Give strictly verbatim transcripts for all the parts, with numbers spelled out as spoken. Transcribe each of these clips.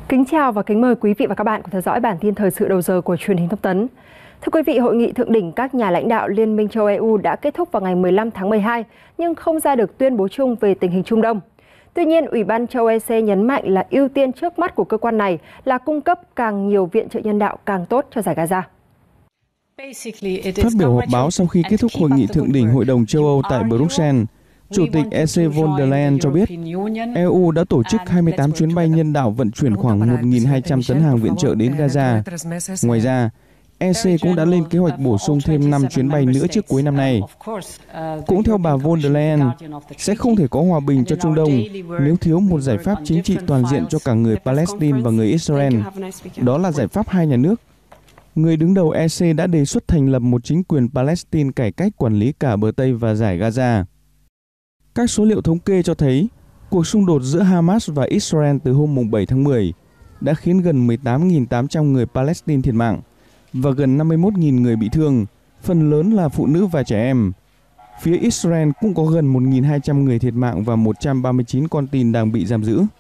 Kính chào và kính mời quý vị và các bạn cùng theo dõi bản tin thời sự đầu giờ của truyền hình Thông tấn. Thưa quý vị, hội nghị thượng đỉnh các nhà lãnh đạo Liên minh châu E U đã kết thúc vào ngày mười lăm tháng mười hai nhưng không ra được tuyên bố chung về tình hình Trung Đông. Tuy nhiên, Ủy ban châu E C nhấn mạnh là ưu tiên trước mắt của cơ quan này là cung cấp càng nhiều viện trợ nhân đạo càng tốt cho giải Gaza. Phát biểu họp báo sau khi kết thúc hội nghị thượng đỉnh Hội đồng châu Âu tại Bruxelles, Chủ tịch E C von der Leyen cho biết E U đã tổ chức hai mươi tám chuyến bay nhân đạo vận chuyển khoảng một nghìn hai trăm tấn hàng viện trợ đến Gaza. Ngoài ra, E C cũng đã lên kế hoạch bổ sung thêm năm chuyến bay nữa trước cuối năm nay. Cũng theo bà von der Leyen, sẽ không thể có hòa bình cho Trung Đông nếu thiếu một giải pháp chính trị toàn diện cho cả người Palestine và người Israel. Đó là giải pháp hai nhà nước. Người đứng đầu E C đã đề xuất thành lập một chính quyền Palestine cải cách quản lý cả bờ Tây và giải Gaza. Các số liệu thống kê cho thấy, cuộc xung đột giữa Hamas và Israel từ hôm bảy tháng mười đã khiến gần mười tám nghìn tám trăm người Palestine thiệt mạng và gần năm mươi mốt nghìn người bị thương, phần lớn là phụ nữ và trẻ em. Phía Israel cũng có gần một nghìn hai trăm người thiệt mạng và một trăm ba mươi chín con tin đang bị giam giữ.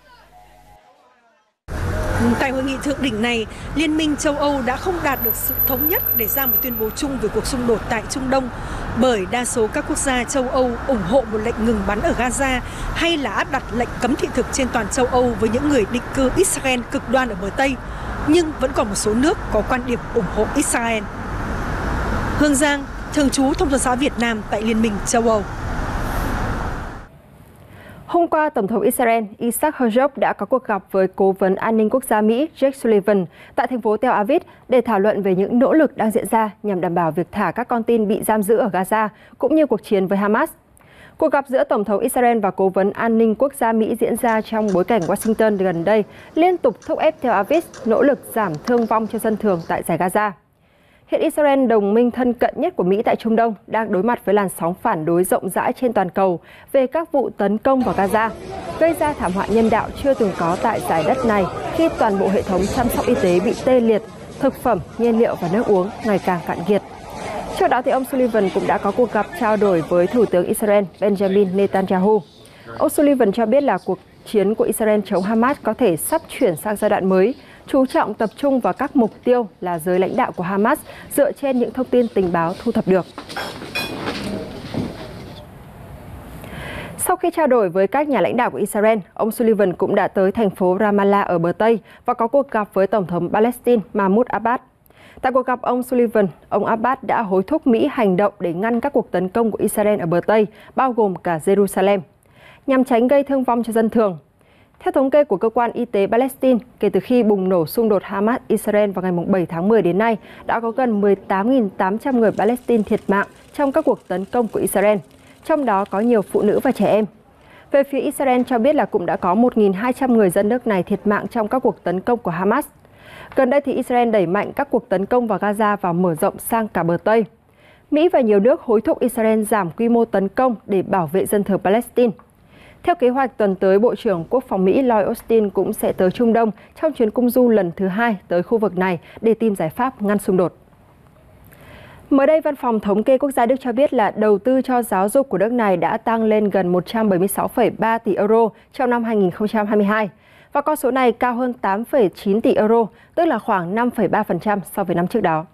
Tại hội nghị thượng đỉnh này, Liên minh châu Âu đã không đạt được sự thống nhất để ra một tuyên bố chung về cuộc xung đột tại Trung Đông, bởi đa số các quốc gia châu Âu ủng hộ một lệnh ngừng bắn ở Gaza hay là áp đặt lệnh cấm thị thực trên toàn châu Âu với những người định cư Israel cực đoan ở bờ Tây, nhưng vẫn còn một số nước có quan điểm ủng hộ Israel. Hương Giang, thường trú Thông tấn xã Việt Nam tại Liên minh châu Âu. Hôm qua, Tổng thống Israel Isaac Herzog đã có cuộc gặp với Cố vấn An ninh Quốc gia Mỹ Jake Sullivan tại thành phố Tel Aviv để thảo luận về những nỗ lực đang diễn ra nhằm đảm bảo việc thả các con tin bị giam giữ ở Gaza, cũng như cuộc chiến với Hamas. Cuộc gặp giữa Tổng thống Israel và Cố vấn An ninh Quốc gia Mỹ diễn ra trong bối cảnh Washington gần đây liên tục thúc ép Tel Aviv nỗ lực giảm thương vong cho dân thường tại giải Gaza. Hiện Israel, đồng minh thân cận nhất của Mỹ tại Trung Đông, đang đối mặt với làn sóng phản đối rộng rãi trên toàn cầu về các vụ tấn công vào Gaza, gây ra thảm họa nhân đạo chưa từng có tại giải đất này khi toàn bộ hệ thống chăm sóc y tế bị tê liệt, thực phẩm, nhiên liệu và nước uống ngày càng cạn kiệt. Trước đó, thì ông Sullivan cũng đã có cuộc gặp trao đổi với Thủ tướng Israel Benjamin Netanyahu. Ông Sullivan cho biết là cuộc chiến của Israel chống Hamas có thể sắp chuyển sang giai đoạn mới, chú trọng tập trung vào các mục tiêu là giới lãnh đạo của Hamas dựa trên những thông tin tình báo thu thập được. Sau khi trao đổi với các nhà lãnh đạo của Israel, ông Sullivan cũng đã tới thành phố Ramallah ở bờ Tây và có cuộc gặp với Tổng thống Palestine Mahmoud Abbas. Tại cuộc gặp ông Sullivan, ông Abbas đã hối thúc Mỹ hành động để ngăn các cuộc tấn công của Israel ở bờ Tây, bao gồm cả Jerusalem, nhằm tránh gây thương vong cho dân thường. Theo thống kê của cơ quan y tế Palestine, kể từ khi bùng nổ xung đột Hamas-Israel vào ngày bảy tháng mười đến nay, đã có gần mười tám nghìn tám trăm người Palestine thiệt mạng trong các cuộc tấn công của Israel, trong đó có nhiều phụ nữ và trẻ em. Về phía Israel cho biết là cũng đã có một nghìn hai trăm người dân nước này thiệt mạng trong các cuộc tấn công của Hamas. Gần đây thì Israel đẩy mạnh các cuộc tấn công vào Gaza và mở rộng sang cả bờ Tây. Mỹ và nhiều nước hối thúc Israel giảm quy mô tấn công để bảo vệ dân thường Palestine. Theo kế hoạch, tuần tới, Bộ trưởng Quốc phòng Mỹ Lloyd Austin cũng sẽ tới Trung Đông trong chuyến công du lần thứ hai tới khu vực này để tìm giải pháp ngăn xung đột. Mới đây, Văn phòng Thống kê Quốc gia Đức cho biết là đầu tư cho giáo dục của nước này đã tăng lên gần một trăm bảy mươi sáu phẩy ba tỷ euro trong năm hai nghìn không trăm hai mươi hai, và con số này cao hơn tám phẩy chín tỷ euro, tức là khoảng năm phẩy ba phần trăm so với năm trước đó.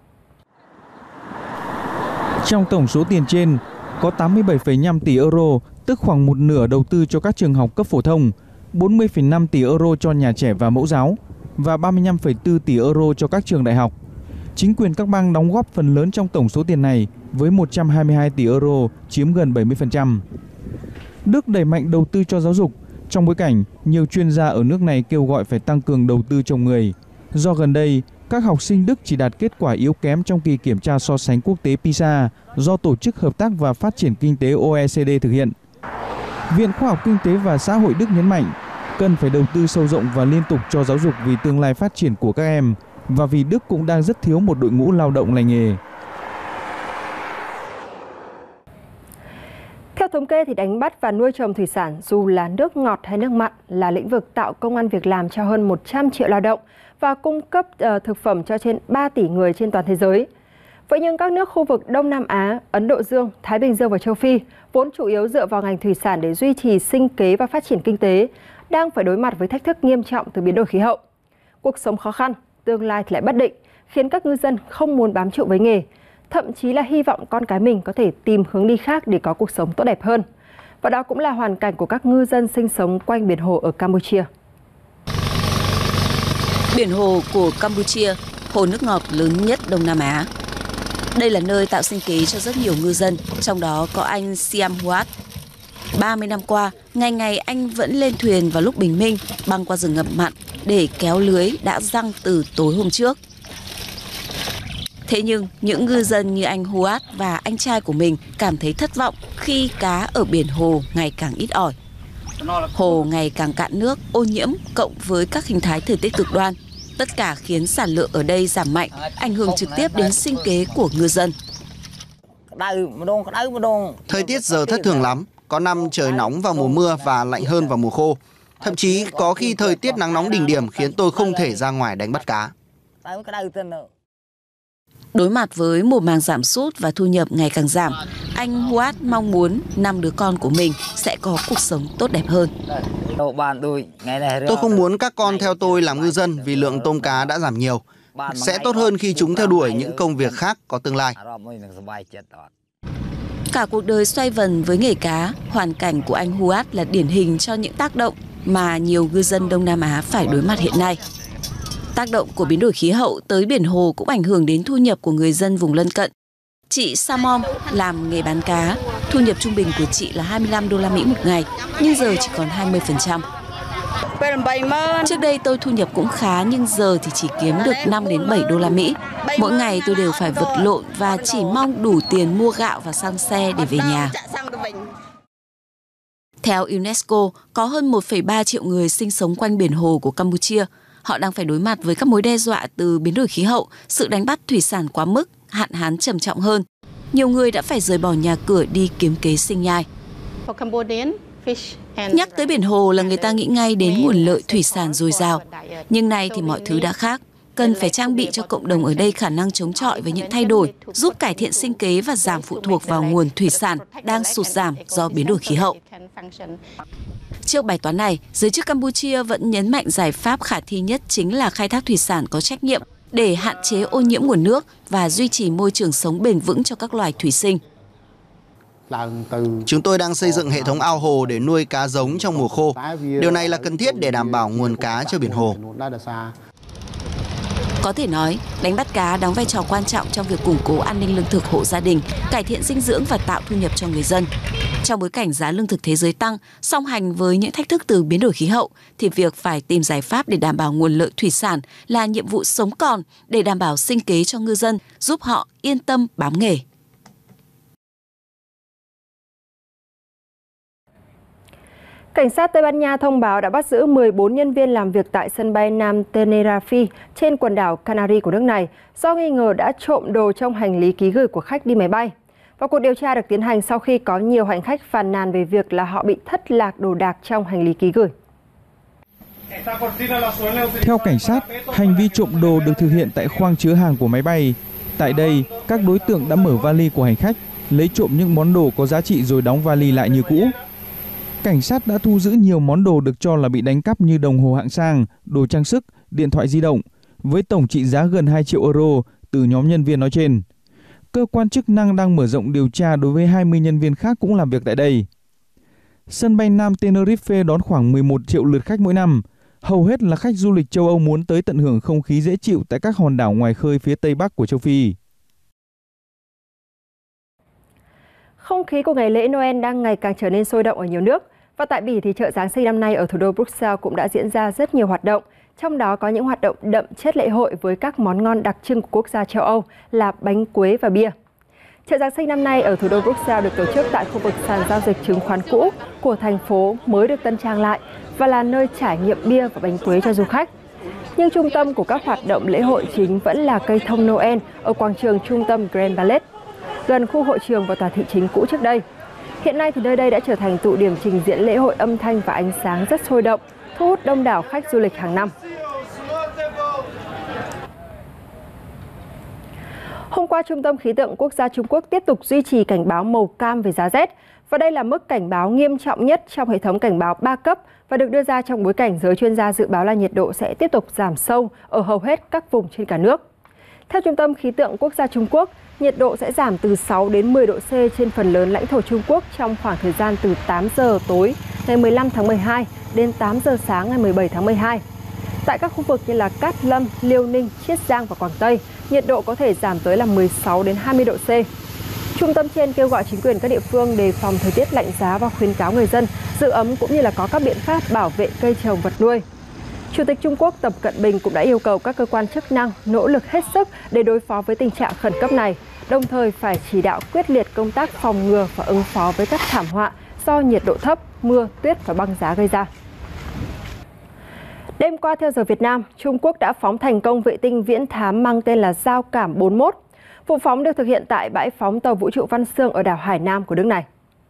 Trong tổng số tiền trên, có tám mươi bảy phẩy năm tỷ euro, tức khoảng một nửa đầu tư cho các trường học cấp phổ thông, bốn mươi phẩy năm tỷ euro cho nhà trẻ và mẫu giáo, và ba mươi lăm phẩy bốn tỷ euro cho các trường đại học. Chính quyền các bang đóng góp phần lớn trong tổng số tiền này với một trăm hai mươi hai tỷ euro, chiếm gần bảy mươi phần trăm. Đức đẩy mạnh đầu tư cho giáo dục, trong bối cảnh nhiều chuyên gia ở nước này kêu gọi phải tăng cường đầu tư trồng người. Do gần đây, các học sinh Đức chỉ đạt kết quả yếu kém trong kỳ kiểm tra so sánh quốc tế PISA do Tổ chức Hợp tác và Phát triển Kinh tế O E C D thực hiện. Viện Khoa học Kinh tế và Xã hội Đức nhấn mạnh cần phải đầu tư sâu rộng và liên tục cho giáo dục vì tương lai phát triển của các em và vì Đức cũng đang rất thiếu một đội ngũ lao động lành nghề. Theo thống kê, thì đánh bắt và nuôi trồng thủy sản, dù là nước ngọt hay nước mặn, là lĩnh vực tạo công ăn việc làm cho hơn một trăm triệu lao động và cung cấp uh, thực phẩm cho trên ba tỷ người trên toàn thế giới. Vậy nhưng các nước khu vực Đông Nam Á, Ấn Độ Dương, Thái Bình Dương và châu Phi, vốn chủ yếu dựa vào ngành thủy sản để duy trì sinh kế và phát triển kinh tế, đang phải đối mặt với thách thức nghiêm trọng từ biến đổi khí hậu. cuộc sống khó khăn, tương lai thì lại bất định, khiến các ngư dân không muốn bám trụ với nghề, thậm chí là hy vọng con cái mình có thể tìm hướng đi khác để có cuộc sống tốt đẹp hơn. Và đó cũng là hoàn cảnh của các ngư dân sinh sống quanh biển hồ ở Campuchia. Biển hồ của Campuchia, hồ nước ngọt lớn nhất Đông Nam Á. Đây là nơi tạo sinh kế cho rất nhiều ngư dân, trong đó có anh Siam Huat. ba mươi năm qua, ngày ngày anh vẫn lên thuyền vào lúc bình minh, băng qua rừng ngập mặn để kéo lưới đã giăng từ tối hôm trước. Thế nhưng, những ngư dân như anh Huat và anh trai của mình cảm thấy thất vọng khi cá ở biển hồ ngày càng ít ỏi. Hồ ngày càng cạn nước, ô nhiễm cộng với các hình thái thời tiết cực đoan. Tất cả khiến sản lượng ở đây giảm mạnh, ảnh hưởng trực tiếp đến sinh kế của ngư dân. Thời tiết giờ thất thường lắm, có năm trời nóng vào mùa mưa và lạnh hơn vào mùa khô. Thậm chí có khi thời tiết nắng nóng đỉnh điểm khiến tôi không thể ra ngoài đánh bắt cá. Đối mặt với mùa màng giảm sút và thu nhập ngày càng giảm, anh Huat mong muốn năm đứa con của mình sẽ có cuộc sống tốt đẹp hơn. Tôi không muốn các con theo tôi làm ngư dân vì lượng tôm cá đã giảm nhiều. Sẽ tốt hơn khi chúng theo đuổi những công việc khác có tương lai. Cả cuộc đời xoay vần với nghề cá, hoàn cảnh của anh Huat là điển hình cho những tác động mà nhiều ngư dân Đông Nam Á phải đối mặt hiện nay. Tác động của biến đổi khí hậu tới biển hồ cũng ảnh hưởng đến thu nhập của người dân vùng lân cận. Chị Samom làm nghề bán cá, thu nhập trung bình của chị là hai mươi lăm đô la Mỹ một ngày, nhưng giờ chỉ còn hai mươi phần trăm. Trước đây tôi thu nhập cũng khá nhưng giờ thì chỉ kiếm được năm đến bảy đô la Mỹ. Mỗi ngày tôi đều phải vật lộn và chỉ mong đủ tiền mua gạo và xăng xe để về nhà. Theo UNESCO, có hơn một phẩy ba triệu người sinh sống quanh biển hồ của Campuchia. Họ đang phải đối mặt với các mối đe dọa từ biến đổi khí hậu, sự đánh bắt thủy sản quá mức, hạn hán trầm trọng hơn. Nhiều người đã phải rời bỏ nhà cửa đi kiếm kế sinh nhai. Nhắc tới biển hồ là người ta nghĩ ngay đến nguồn lợi thủy sản dồi dào. Nhưng nay thì mọi thứ đã khác. Cần phải trang bị cho cộng đồng ở đây khả năng chống chọi với những thay đổi, giúp cải thiện sinh kế và giảm phụ thuộc vào nguồn thủy sản đang sụt giảm do biến đổi khí hậu. Trước bài toán này, giới chức Campuchia vẫn nhấn mạnh giải pháp khả thi nhất chính là khai thác thủy sản có trách nhiệm để hạn chế ô nhiễm nguồn nước và duy trì môi trường sống bền vững cho các loài thủy sinh. Chúng tôi đang xây dựng hệ thống ao hồ để nuôi cá giống trong mùa khô. Điều này là cần thiết để đảm bảo nguồn cá cho biển hồ. Có thể nói, đánh bắt cá đóng vai trò quan trọng trong việc củng cố an ninh lương thực hộ gia đình, cải thiện dinh dưỡng và tạo thu nhập cho người dân. Trong bối cảnh giá lương thực thế giới tăng, song hành với những thách thức từ biến đổi khí hậu, thì việc phải tìm giải pháp để đảm bảo nguồn lợi thủy sản là nhiệm vụ sống còn để đảm bảo sinh kế cho ngư dân, giúp họ yên tâm bám nghề. Cảnh sát Tây Ban Nha thông báo đã bắt giữ mười bốn nhân viên làm việc tại sân bay Nam Tenerife trên quần đảo Canary của nước này do nghi ngờ đã trộm đồ trong hành lý ký gửi của khách đi máy bay. Và cuộc điều tra được tiến hành sau khi có nhiều hành khách phàn nàn về việc là họ bị thất lạc đồ đạc trong hành lý ký gửi. Theo cảnh sát, hành vi trộm đồ được thực hiện tại khoang chứa hàng của máy bay. Tại đây, các đối tượng đã mở vali của hành khách, lấy trộm những món đồ có giá trị rồi đóng vali lại như cũ. Cảnh sát đã thu giữ nhiều món đồ được cho là bị đánh cắp như đồng hồ hạng sang, đồ trang sức, điện thoại di động, với tổng trị giá gần hai triệu euro từ nhóm nhân viên nói trên. Cơ quan chức năng đang mở rộng điều tra đối với hai mươi nhân viên khác cũng làm việc tại đây. Sân bay Nam Tenerife đón khoảng mười một triệu lượt khách mỗi năm. Hầu hết là khách du lịch châu Âu muốn tới tận hưởng không khí dễ chịu tại các hòn đảo ngoài khơi phía tây bắc của châu Phi. Không khí của ngày lễ Noel đang ngày càng trở nên sôi động ở nhiều nước. Và tại Bỉ thì chợ Giáng sinh năm nay ở thủ đô Bruxelles cũng đã diễn ra rất nhiều hoạt động. Trong đó có những hoạt động đậm chất lễ hội với các món ngon đặc trưng của quốc gia châu Âu là bánh quế và bia. Chợ Giáng sinh năm nay ở thủ đô Bruxelles được tổ chức tại khu vực sàn giao dịch chứng khoán cũ của thành phố mới được tân trang lại và là nơi trải nghiệm bia và bánh quế cho du khách. Nhưng trung tâm của các hoạt động lễ hội chính vẫn là cây thông Noel ở quảng trường trung tâm Grand Palais, gần khu hội trường và tòa thị chính cũ trước đây. Hiện nay thì nơi đây đã trở thành tụ điểm trình diễn lễ hội âm thanh và ánh sáng rất sôi động, thu hút đông đảo khách du lịch hàng năm. Hôm qua, Trung tâm Khí tượng Quốc gia Trung Quốc tiếp tục duy trì cảnh báo màu cam về giá rét Và đây là mức cảnh báo nghiêm trọng nhất trong hệ thống cảnh báo ba cấp và được đưa ra trong bối cảnh giới chuyên gia dự báo là nhiệt độ sẽ tiếp tục giảm sâu ở hầu hết các vùng trên cả nước. Theo Trung tâm Khí tượng Quốc gia Trung Quốc, nhiệt độ sẽ giảm từ sáu đến mười độ C trên phần lớn lãnh thổ Trung Quốc trong khoảng thời gian từ tám giờ tối ngày mười lăm tháng mười hai đến tám giờ sáng ngày mười bảy tháng mười hai. Tại các khu vực như là Cát Lâm, Liêu Ninh, Chiết Giang và Quảng Tây, nhiệt độ có thể giảm tới là mười sáu đến hai mươi độ C. Trung tâm trên kêu gọi chính quyền các địa phương đề phòng thời tiết lạnh giá và khuyến cáo người dân giữ ấm cũng như là có các biện pháp bảo vệ cây trồng vật nuôi. Chủ tịch Trung Quốc Tập Cận Bình cũng đã yêu cầu các cơ quan chức năng nỗ lực hết sức để đối phó với tình trạng khẩn cấp này, đồng thời phải chỉ đạo quyết liệt công tác phòng ngừa và ứng phó với các thảm họa do nhiệt độ thấp, mưa, tuyết và băng giá gây ra. Đêm qua theo giờ Việt Nam, Trung Quốc đã phóng thành công vệ tinh viễn thám mang tên là Giao Cảm bốn mươi mốt. Vụ phóng được thực hiện tại bãi phóng tàu vũ trụ Văn Xương ở đảo Hải Nam của nước này.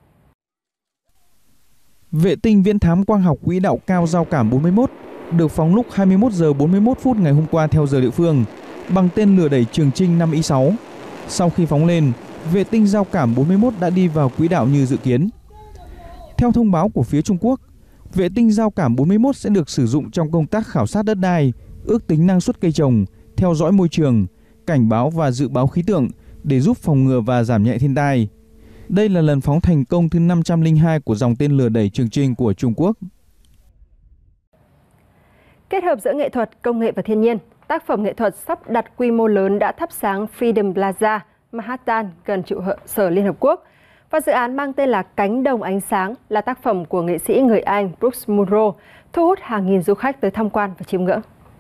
Vệ tinh viễn thám quang học quỹ đạo cao Giao Cảm bốn mươi mốt được phóng lúc hai mươi mốt giờ bốn mươi mốt phút ngày hôm qua theo giờ địa phương bằng tên lửa đẩy Trường Chinh năm Y sáu. Sau khi phóng lên, vệ tinh Giao Cảm bốn mươi mốt đã đi vào quỹ đạo như dự kiến. Theo thông báo của phía Trung Quốc, vệ tinh Giao Cảm bốn mươi mốt sẽ được sử dụng trong công tác khảo sát đất đai, ước tính năng suất cây trồng, theo dõi môi trường, cảnh báo và dự báo khí tượng để giúp phòng ngừa và giảm nhẹ thiên tai. Đây là lần phóng thành công thứ năm trăm lẻ hai của dòng tên lửa đẩy Trường Chinh của Trung Quốc. Kết hợp giữa nghệ thuật, công nghệ và thiên nhiên, tác phẩm nghệ thuật sắp đặt quy mô lớn đã thắp sáng Freedom Plaza, Manhattan gần trụ sở Liên Hợp Quốc. Và dự án mang tên là Cánh đồng ánh sáng là tác phẩm của nghệ sĩ người Anh Brooks Munro, thu hút hàng nghìn du khách tới tham quan và chiêm ngưỡng.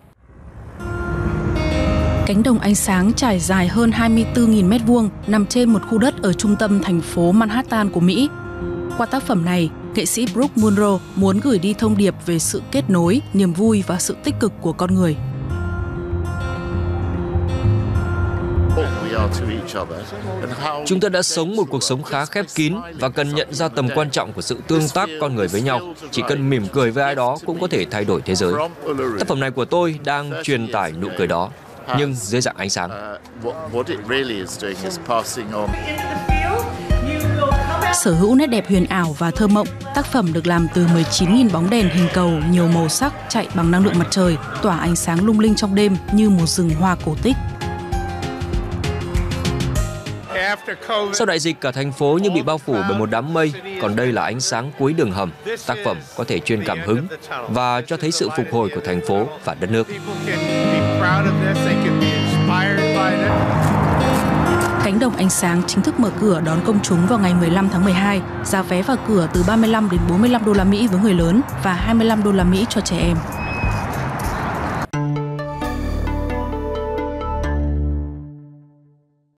Cánh đồng ánh sáng trải dài hơn hai mươi tư nghìn mét vuông nằm trên một khu đất ở trung tâm thành phố Manhattan của Mỹ. Qua tác phẩm này, nghệ sĩ Brooks Munro muốn gửi đi thông điệp về sự kết nối, niềm vui và sự tích cực của con người. Chúng ta đã sống một cuộc sống khá khép kín và cần nhận ra tầm quan trọng của sự tương tác con người với nhau. Chỉ cần mỉm cười với ai đó cũng có thể thay đổi thế giới. Tác phẩm này của tôi đang truyền tải nụ cười đó, nhưng dưới dạng ánh sáng. Sở hữu nét đẹp huyền ảo và thơ mộng, tác phẩm được làm từ mười chín nghìn bóng đèn hình cầu nhiều màu sắc chạy bằng năng lượng mặt trời, tỏa ánh sáng lung linh trong đêm như một rừng hoa cổ tích. Sau đại dịch, cả thành phố như bị bao phủ bởi một đám mây, còn đây là ánh sáng cuối đường hầm. Tác phẩm có thể truyền cảm hứng và cho thấy sự phục hồi của thành phố và đất nước. Cánh đồng ánh sáng chính thức mở cửa đón công chúng vào ngày mười lăm tháng mười hai. Giá vé vào cửa từ ba mươi lăm đến bốn mươi lăm đô la Mỹ với người lớn và hai mươi lăm đô la Mỹ cho trẻ em.